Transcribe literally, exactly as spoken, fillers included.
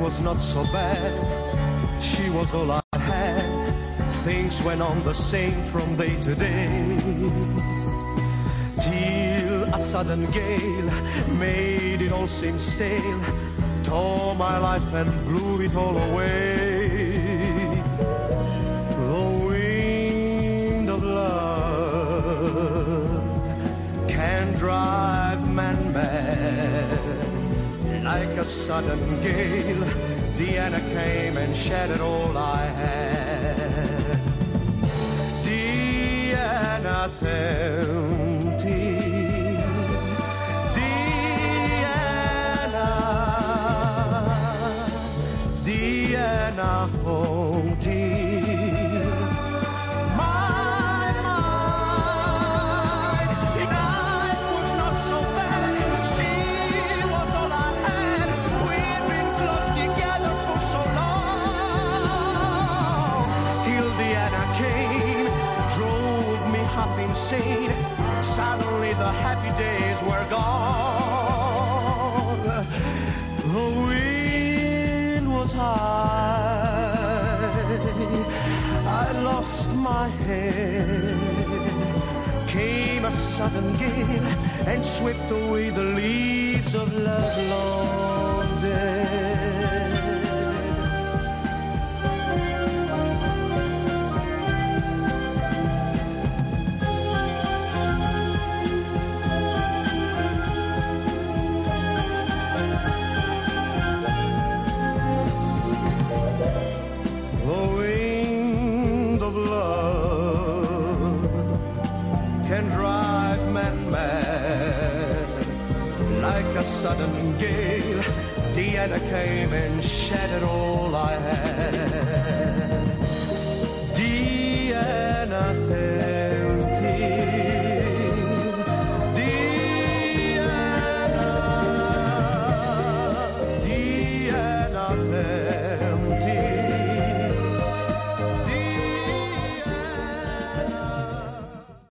was not so bad. She was all I had. Things went on the same from day to day, till a sudden gale made it all seem stale, tore my life and blew it all away. The wind of love can drive man mad. Like a sudden gale, Diana came and shattered all I had. Diana tempting, Diana, Diana haunting my mind. Life was not so bad. She was all I had. We'd been close together for so long, till Diana came, drove me half insane. Suddenly the happy days were gone. The wind was high, I lost my head. Came a sudden gale and swept away the leaves of love long dead. The wind of love can drive men mad. Like a sudden gale, Diana came and shattered all I had.